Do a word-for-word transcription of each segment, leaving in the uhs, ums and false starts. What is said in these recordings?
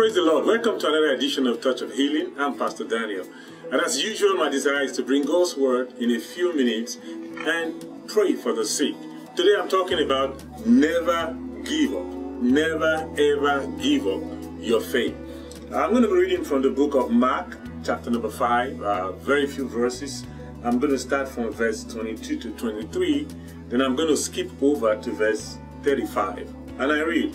Praise the Lord. Welcome to another edition of Touch of Healing. I'm Pastor Daniel. And as usual, my desire is to bring God's word in a few minutes and pray for the sick. Today I'm talking about never give up. Never ever give up your faith. I'm going to be reading from the book of Mark, chapter number five, uh, very few verses. I'm going to start from verse twenty-two to twenty-three. Then I'm going to skip over to verse thirty-five. And I read,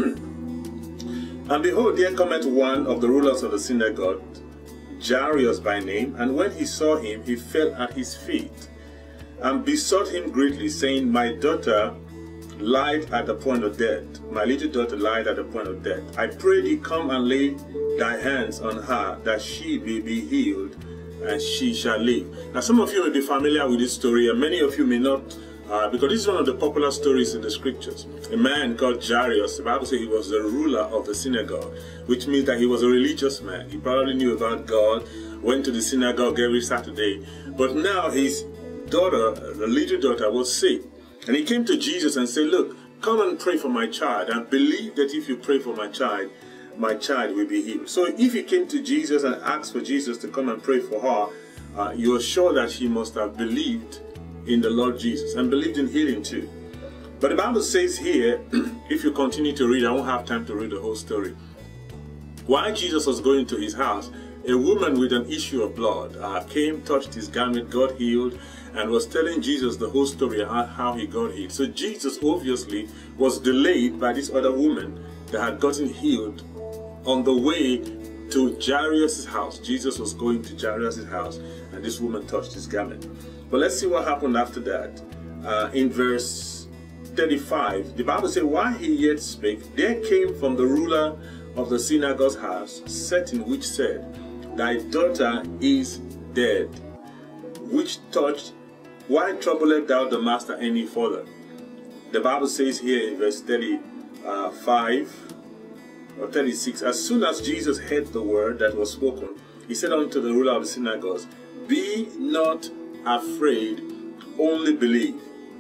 And behold, there cometh one of the rulers of the synagogue, Jairus by name, and when he saw him, he fell at his feet, and besought him greatly, saying, My daughter lieth at the point of death. My little daughter lieth at the point of death. I pray thee, come and lay thy hands on her, that she may be healed, and she shall live. Now, some of you may be familiar with this story, and many of you may not, uh, because this is one of the popular stories in the scriptures. A man called Jairus, the Bible says he was the ruler of the synagogue, which means that he was a religious man. He probably knew about God, went to the synagogue every Saturday, but now his daughter, the little daughter, was sick. And he came to Jesus and said, Look, come and pray for my child. I believe that if you pray for my child, my child will be healed. So if he came to Jesus and asked for Jesus to come and pray for her, uh, you are sure that he must have believed in the Lord Jesus and believed in healing too. But the Bible says here, if you continue to read, I won't have time to read the whole story. While Jesus was going to his house, a woman with an issue of blood uh, came, touched his garment, got healed, and was telling Jesus the whole story about how he got healed. So Jesus obviously was delayed by this other woman that had gotten healed on the way to Jairus' house. Jesus was going to Jairus' house, and this woman touched his garment. But let's see what happened after that. Uh, in verse thirty-five, the Bible says, While he yet spake, there came from the ruler of the synagogue's house certain which said, Thy daughter is dead. Which touched, Why troublest thou the master any further? The Bible says here in verse thirty-five or thirty-six, As soon as Jesus heard the word that was spoken, he said unto the ruler of the synagogue, Be not afraid, only believe.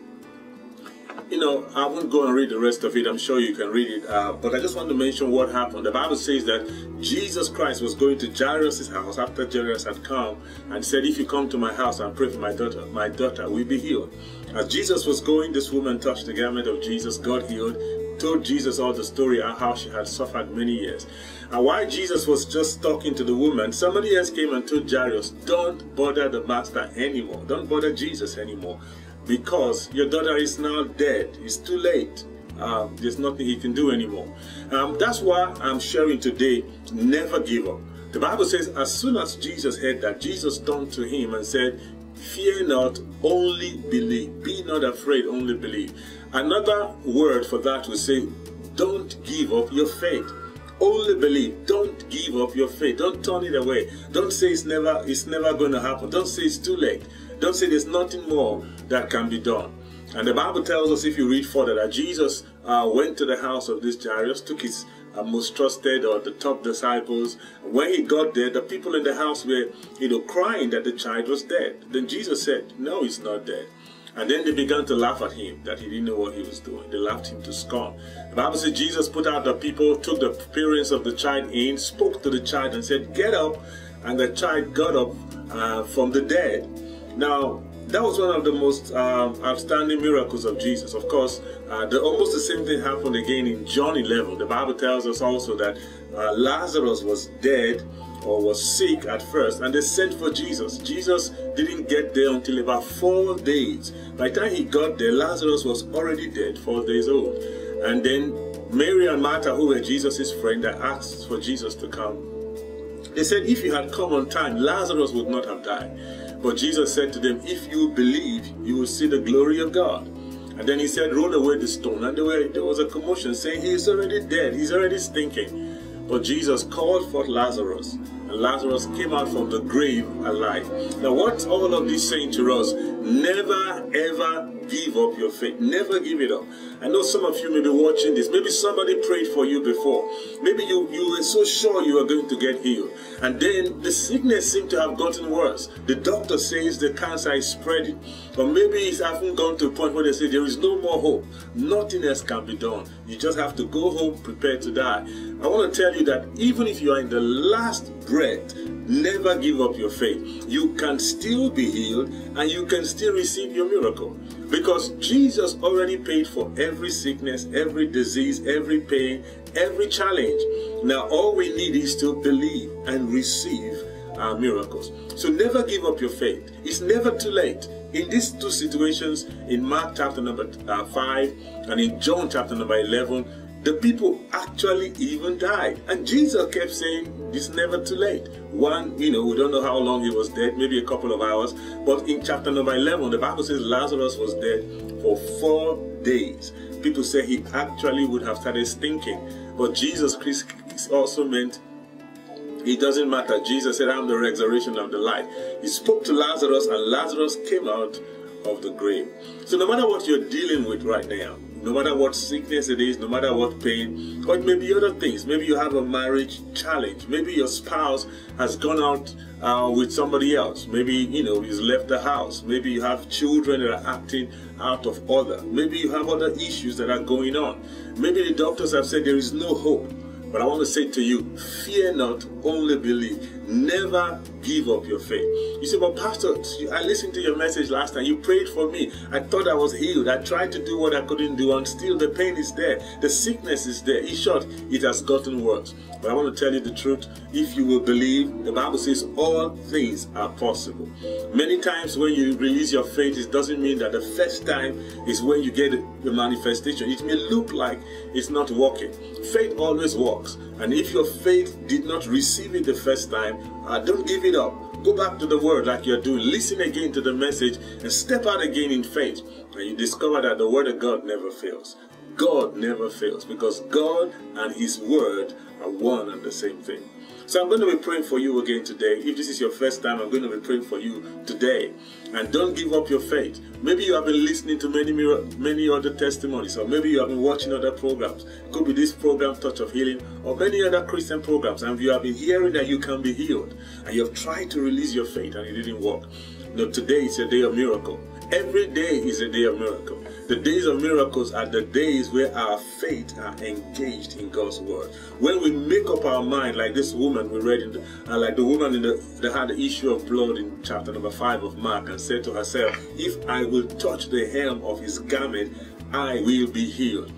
You know, I won't go and read the rest of it. I'm sure you can read it. Uh, but I just want to mention what happened. The Bible says that Jesus Christ was going to Jairus' house after Jairus had come and said, If you come to my house and pray for my daughter, my daughter will be healed. As Jesus was going, this woman touched the garment of Jesus, got healed, told Jesus all the story of how she had suffered many years. And while Jesus was just talking to the woman, somebody else came and told Jairus, Don't bother the master anymore. Don't bother Jesus anymore. Because your daughter is now dead. It's too late. Uh, there's nothing he can do anymore. Um, that's why I'm sharing today, never give up. The Bible says, as soon as Jesus heard that, Jesus turned to him and said, Fear not, only believe. Be not afraid, only believe. Another word for that would say, don't give up your faith. Only believe. Don't give up your faith. Don't turn it away. Don't say it's never, it's never going to happen. Don't say it's too late. Don't say there's nothing more that can be done. And the Bible tells us, if you read further, that Jesus uh, went to the house of this Jairus, took his uh, most trusted or the top disciples. When he got there, the people in the house were, you know, crying that the child was dead. Then Jesus said, No, he's not dead. And then they began to laugh at him, that he didn't know what he was doing. They laughed him to scorn. The Bible says Jesus put out the people, took the parents of the child in, spoke to the child and said, Get up. And the child got up uh, from the dead. Now, that was one of the most uh, outstanding miracles of Jesus. Of course, uh, the, almost the same thing happened again in John eleven. The Bible tells us also that uh, Lazarus was dead or was sick at first, and they sent for Jesus. Jesus didn't get there until about four days. By the time he got there, Lazarus was already dead, four days old. And then Mary and Martha, who were Jesus' friend, that asked for Jesus to come. They said, if you had come on time, Lazarus would not have died. But Jesus said to them, if you believe, you will see the glory of God. And then he said, roll away the stone. And there, were, there was a commotion saying, he is already dead, he's already stinking. But Jesus called forth Lazarus, and Lazarus came out from the grave alive. Now what's all of this saying to us? Never ever give up your faith. Never give it up. I know some of you may be watching this. Maybe somebody prayed for you before. Maybe you, you were so sure you were going to get healed. And then the sickness seemed to have gotten worse. The doctor says the cancer is spreading. Or maybe it's haven't gone to a point where they say there is no more hope. Nothing else can be done. You just have to go home prepared to die. I want to tell you that even if you are in the last breath, never give up your faith. You can still be healed and you can still receive your miracle. Because Jesus already paid for every sickness, every disease, every pain, every challenge. Now all we need is to believe and receive our miracles. So never give up your faith. It's never too late. In these two situations, in Mark chapter number uh, five and in John chapter number eleven, the people actually even died. And Jesus kept saying, it's never too late. One, you know, we don't know how long he was dead, maybe a couple of hours. But in chapter number eleven, the Bible says Lazarus was dead for four days. People say he actually would have started stinking. But Jesus Christ also meant it doesn't matter. Jesus said, I'm the resurrection of the life. He spoke to Lazarus and Lazarus came out of the grave. So no matter what you're dealing with right now, no matter what sickness it is, no matter what pain, or it may be other things. Maybe you have a marriage challenge. Maybe your spouse has gone out uh, with somebody else. Maybe, you know, he's left the house. Maybe you have children that are acting out of order. Maybe you have other issues that are going on. Maybe the doctors have said there is no hope. But I want to say to you, fear not, only believe. Never give up your faith. You say, but Pastor, I listened to your message last time. You prayed for me. I thought I was healed. I tried to do what I couldn't do, and still the pain is there. The sickness is there. In short, it has gotten worse. But I want to tell you the truth. If you will believe, the Bible says all things are possible. Many times when you release your faith, it doesn't mean that the first time is when you get the manifestation. It may look like it's not working. Faith always works. And if your faith did not receive it the first time, uh, don't give it up. Go back to the word like you're doing. Listen again to the message and step out again in faith. And you discover that the word of God never fails. God never fails, because God and his word are one and the same thing. So I'm going to be praying for you again today. If this is your first time, I'm going to be praying for you today. And don't give up your faith. Maybe you have been listening to many many other testimonies, or maybe you have been watching other programs. It could be this program, Touch of Healing, or many other Christian programs, and you have been hearing that you can be healed, and you have tried to release your faith and it didn't work. No, today is a day of miracle. Every day is a day of miracle. The days of miracles are the days where our faith are engaged in God's word. When we make up our mind, like this woman we read, in the, uh, like the woman in the, that had the issue of blood in chapter number five of Mark, and said to herself, if I will touch the hem of his garment, I will be healed.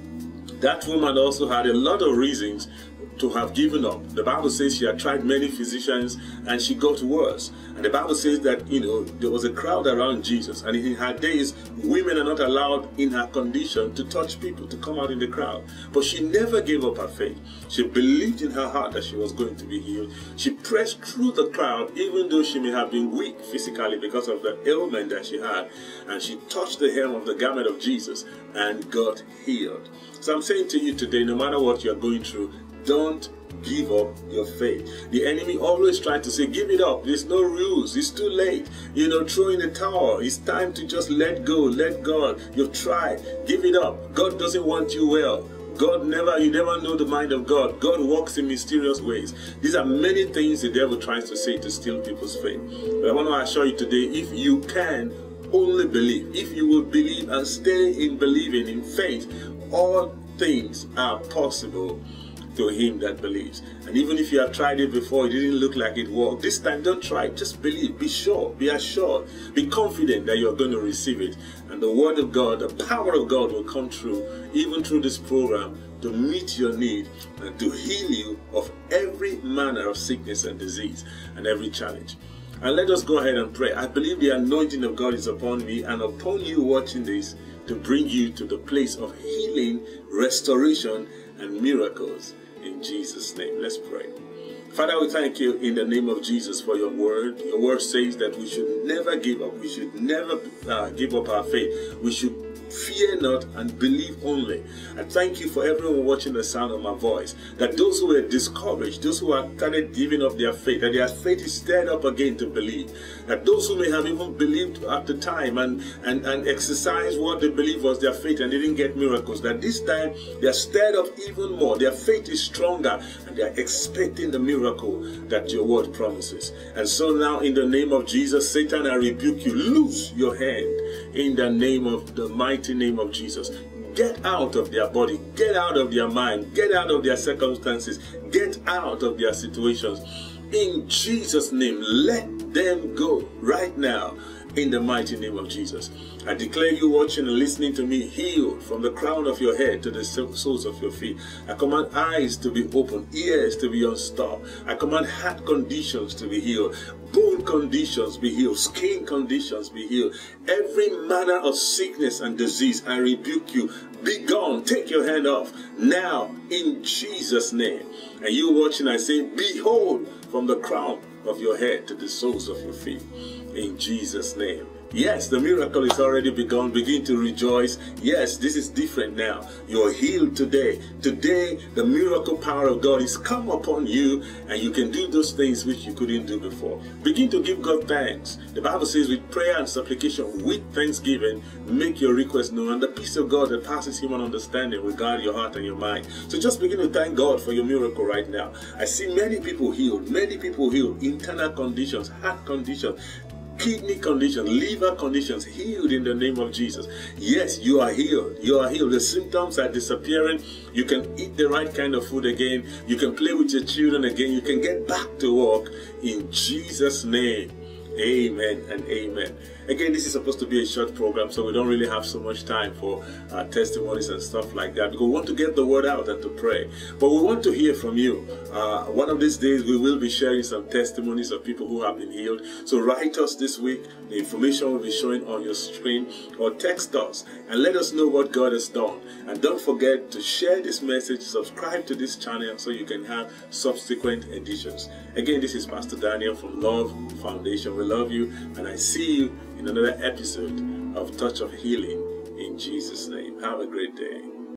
That woman also had a lot of reasons to have given up. The Bible says she had tried many physicians and she got worse. And the Bible says that, you know, there was a crowd around Jesus, and in her days, women are not allowed in her condition to touch people, to come out in the crowd. But she never gave up her faith. She believed in her heart that she was going to be healed. She pressed through the crowd, even though she may have been weak physically because of the ailment that she had. And she touched the hem of the garment of Jesus and got healed. So I'm saying to you today, no matter what you're going through, don't give up your faith. The enemy always tries to say, give it up. There's no rules. It's too late. You know, throw in the towel. It's time to just let go. Let God. You've tried. Give it up. God doesn't want you well. God never, you never know the mind of God. God works in mysterious ways. These are many things the devil tries to say to steal people's faith. But I want to assure you today, if you can only believe, if you will believe and stay in believing, in faith, all things are possible to him that believes. And even if you have tried it before, it didn't look like it worked, this time don't try it. Just believe. Be sure. Be assured. Be confident that you're going to receive it. And the word of God, the power of God will come through, even through this program, to meet your need and to heal you of every manner of sickness and disease and every challenge. And let us go ahead and pray. I believe the anointing of God is upon me and upon you watching this, to bring you to the place of healing, restoration, and miracles. In Jesus' name, let's pray. Father, we thank you in the name of Jesus for your word. Your word says that we should never give up. We should never uh, give up our faith. We should fear not and believe only. I thank you for everyone watching the sound of my voice, that those who were discouraged, those who have started giving up their faith, that their faith is stirred up again to believe, that those who may have even believed at the time and, and, and exercised what they believed was their faith and didn't get miracles, that this time they are stirred up even more, their faith is stronger, and they are expecting the miracle that your word promises. And so now, in the name of Jesus, Satan, I rebuke you. Loose your hand in the name of the mighty name of Jesus. Get out of their body, get out of their mind, get out of their circumstances, get out of their situations. In Jesus' name, let them go right now. In the mighty name of Jesus, I declare you watching and listening to me healed from the crown of your head to the soles of your feet. I command eyes to be open, ears to be unstopped. I command heart conditions to be healed, bone conditions be healed, skin conditions be healed. Every manner of sickness and disease, I rebuke you. Be gone. Take your hand off now in Jesus' name. And you watching, I say, behold, from the crown of your head to the soles of your feet. In Jesus' name. Yes, the miracle is already begun. Begin to rejoice. Yes, this is different now. You're healed today. Today, the miracle power of God is come upon you, and you can do those things which you couldn't do before. Begin to give God thanks. The Bible says, with prayer and supplication, with thanksgiving, make your request known, and the peace of God that passes human understanding will guard your heart and your mind. So just begin to thank God for your miracle right now. I see many people healed, many people healed, internal conditions, heart conditions, kidney conditions, liver conditions, healed in the name of Jesus. Yes, you are healed. You are healed. The symptoms are disappearing. You can eat the right kind of food again. You can play with your children again. You can get back to work in Jesus' name. Amen and amen. Again, this is supposed to be a short program, so we don't really have so much time for uh, testimonies and stuff like that, because we want to get the word out and to pray. But we want to hear from you. Uh, one of these days, we will be sharing some testimonies of people who have been healed. So write us this week. The information will be showing on your screen, or text us and let us know what God has done. And don't forget to share this message, subscribe to this channel so you can have subsequent editions. Again, this is Pastor Daniel from Love Foundation. We love you, and I see you in another episode of Touch of Healing in Jesus' name. Have a great day.